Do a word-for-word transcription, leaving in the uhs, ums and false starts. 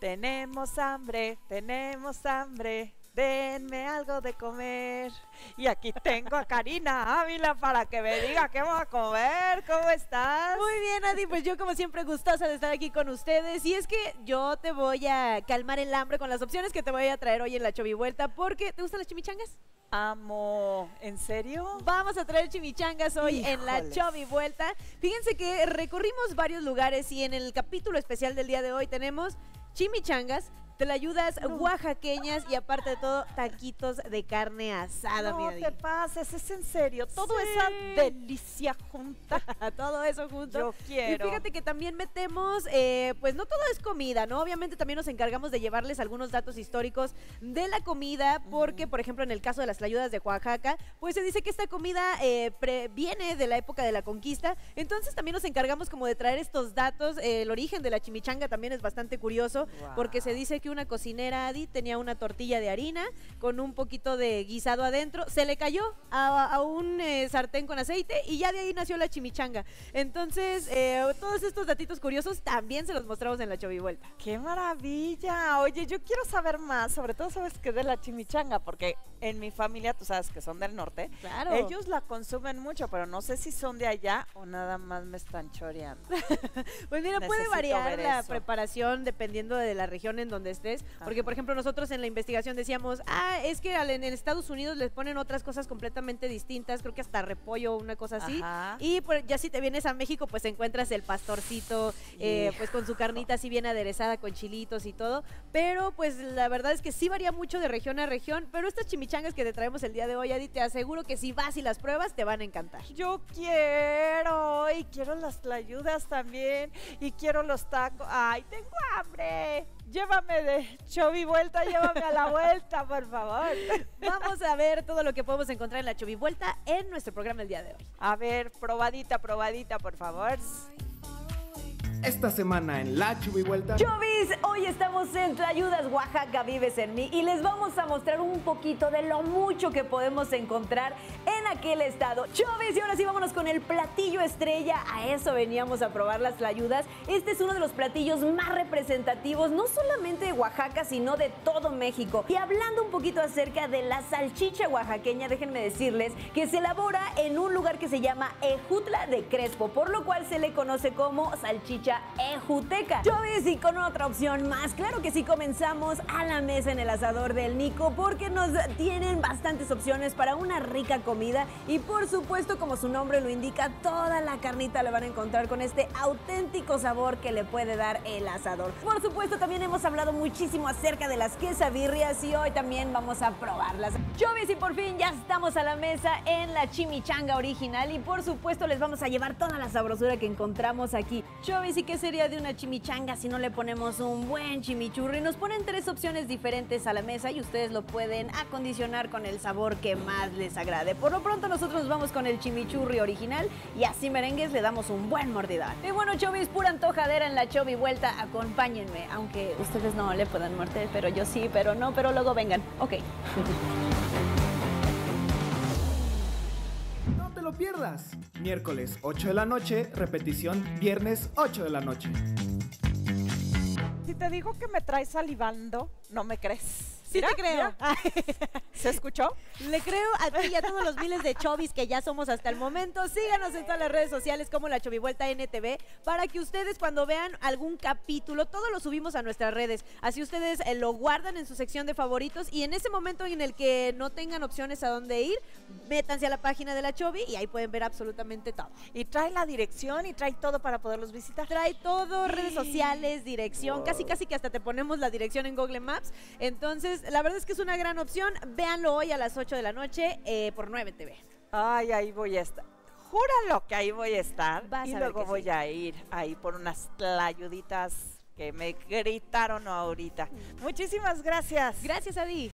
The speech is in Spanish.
Tenemos hambre, tenemos hambre. Denme algo de comer. Y aquí tengo a Karina Ávila para que me diga qué voy a comer. ¿Cómo estás? Muy bien, Adi, pues yo como siempre gustosa de estar aquí con ustedes. Y es que yo te voy a calmar el hambre con las opciones que te voy a traer hoy en la Chovivuelta. Porque, ¿te gustan las chimichangas? Amo. ¿En serio? Vamos a traer chimichangas hoy Híjoles. en la Chovivuelta. Fíjense que recorrimos varios lugares y en el capítulo especial del día de hoy tenemos chimichangas, tlayudas No. oaxaqueñas y aparte de todo, taquitos de carne asada, No mi Adi. te pases, es en serio. Toda Sí. esa delicia junta. Todo eso junto. Yo quiero. Y fíjate que también metemos, eh, pues no todo es comida, ¿no? Obviamente también nos encargamos de llevarles algunos datos históricos de la comida, porque, Ujú. por ejemplo, en el caso de las tlayudas de Oaxaca, pues se dice que esta comida eh, pre- viene de la época de la conquista. Entonces también nos encargamos como de traer estos datos. Eh, el origen de la chimichanga también es bastante curioso, Wow. porque se dice que una cocinera, Adi, tenía una tortilla de harina con un poquito de guisado adentro, se le cayó a, a un eh, sartén con aceite y ya de ahí nació la chimichanga. Entonces, eh, todos estos datitos curiosos también se los mostramos en la Chovivuelta. ¡Qué maravilla! Oye, yo quiero saber más, sobre todo sabes que de la chimichanga, porque en mi familia, tú sabes que son del norte, Claro. ellos la consumen mucho, pero no sé si son de allá o nada más me están choreando. Pues mira, puede Necesito variar ver la eso. preparación dependiendo de la región en donde estés, porque Ajá. por ejemplo nosotros en la investigación decíamos, ah, es que al- en Estados Unidos les ponen otras cosas completamente distintas, creo que hasta repollo o una cosa así, Ajá. y por- ya si te vienes a México pues encuentras el pastorcito, eh, Hijo. pues con su carnita así bien aderezada con chilitos y todo, pero pues la verdad es que sí varía mucho de región a región, pero estas chimichangas que te traemos el día de hoy, Adi, te aseguro que si vas y las pruebas te van a encantar. Yo quiero, y quiero las tlayudas también, y quiero los tacos. ¡Ay, tengo hambre! Llévame de Chovivuelta, llévame a la vuelta, por favor. Vamos a ver todo lo que podemos encontrar en la Chovivuelta en nuestro programa el día de hoy. A ver, probadita, probadita, por favor. Esta semana en La Chovivuelta. Chovis, hoy estamos en Tlayudas, Oaxaca, vives en mí y les vamos a mostrar un poquito de lo mucho que podemos encontrar en aquel estado. Chovis, y ahora sí vámonos con el platillo estrella, a eso veníamos a probar las tlayudas. Este es uno de los platillos más representativos, no solamente de Oaxaca, sino de todo México. Y hablando un poquito acerca de la salchicha oaxaqueña, déjenme decirles que se elabora en un lugar que se llama Ejutla de Crespo, por lo cual se le conoce como salchicha ejuteca. Chovis, y con otra opción más, claro que sí, comenzamos a la mesa en el asador del Nico, porque nos tienen bastantes opciones para una rica comida y por supuesto, como su nombre lo indica, toda la carnita la van a encontrar con este auténtico sabor que le puede dar el asador. Por supuesto, también hemos hablado muchísimo acerca de las quesabirrias y hoy también vamos a probarlas. Chovis, y por fin ya estamos a la mesa en la chimichanga original y por supuesto les vamos a llevar toda la sabrosura que encontramos aquí. Chovis, ¿y qué sería de una chimichanga si no le ponemos un buen chimichurri? Nos ponen tres opciones diferentes a la mesa y ustedes lo pueden acondicionar con el sabor que más les agrade. Por lo pronto nosotros nos vamos con el chimichurri original y así merengues le damos un buen mordidón. Y bueno, Chovis, pura antojadera en la Chovivuelta, acompáñenme, aunque ustedes no le puedan morder, pero yo sí, pero no, pero luego vengan. Ok. No te lo pierdas. Miércoles ocho de la noche, repetición viernes ocho de la noche. Si te digo que me traes salivando, no me crees. Sí Mira, te creo. mira. ¿Se escuchó? Le creo a ti y a todos los miles de chovis que ya somos hasta el momento. Síganos en todas las redes sociales como la Chovivuelta N T V para que ustedes cuando vean algún capítulo, todo lo subimos a nuestras redes. Así ustedes eh, lo guardan en su sección de favoritos y en ese momento en el que no tengan opciones a dónde ir, métanse a la página de la Chovi y ahí pueden ver absolutamente todo. Y trae la dirección y trae todo para poderlos visitar. Trae todo, redes sociales, dirección, casi casi que hasta te ponemos la dirección en Google Maps. Entonces, la verdad es que es una gran opción. Véanlo hoy a las ocho de la noche eh, por nueve T V. Ay, ahí voy a estar. Júralo que ahí voy a estar. Vas y a ver luego que voy sí. a ir ahí por unas tlayuditas que me gritaron ahorita. Muchísimas gracias. Gracias, Adi.